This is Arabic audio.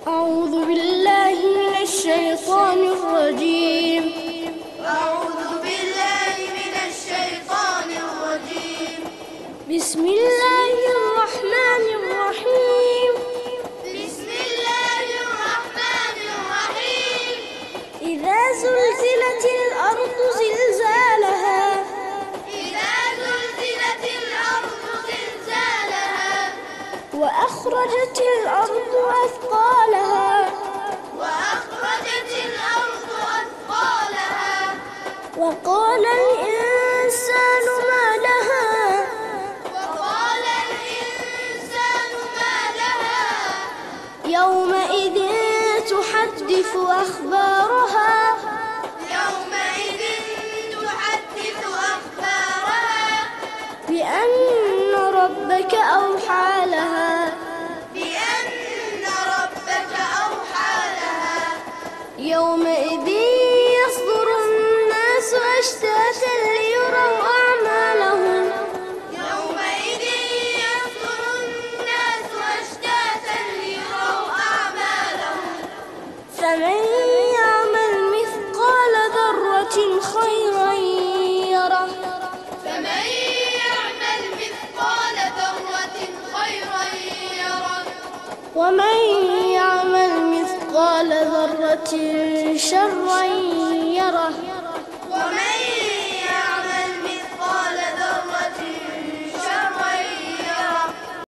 أعوذ بالله من الشيطان الرجيم. أعوذ بالله من الشيطان الرجيم. بسم الله الرحمن الرحيم. بسم الله الرحمن الرحيم. إذا زلزلت الأرض زلزالها إذا زلزلت الأرض زلزالها وأخرجت الأرض أثقالها وأخرجت الأرض أثقالها وقال الإنسان ما لها وقال الإنسان ما لها يومئذ تحدث أخبارها يومئذ تحدث أخبارها بأن ربك أوحى لها بأن ربك أوحى لها يومئذ يصدر الناس أشتاتا ليروا أعمالهم يومئذ يصدر الناس أشتاتا ليروا أعمالهم فمن يعمل مثقال ذرة خيرا يره فمن يعمل مثقال ذرة خيرا يره ومن يعمل مثقال ذرة شرا